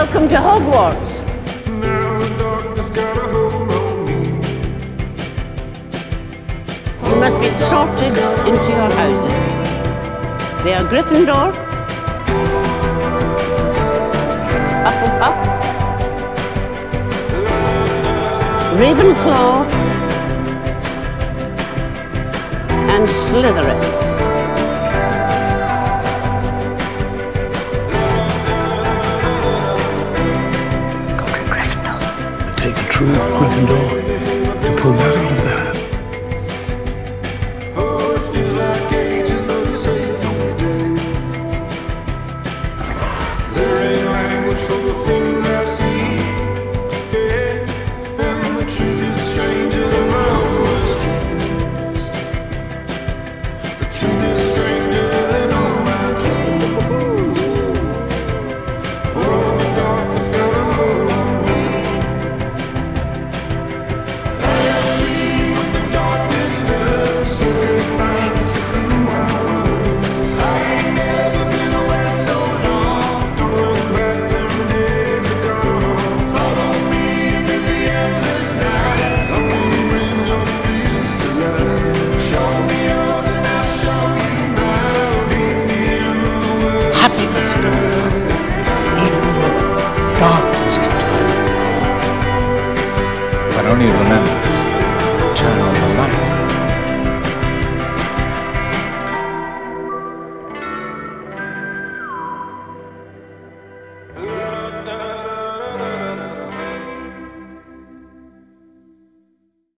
Welcome to Hogwarts. Now the darkness got a hold on me. You must be sorted into your houses. They are Gryffindor, Hufflepuff, Ravenclaw, and Slytherin. Take a true Gryffindor to pull that out of the hat. Oh, it feels like ages, though you say it's only days. There ain't language for the things I've seen. Yeah, and the truth is stranger than my oldest dreams. The truth is stranger than all my dreams. Oh, the darkness got a hold on me. Happiness goes forward, even in the darkest of times. But only remember,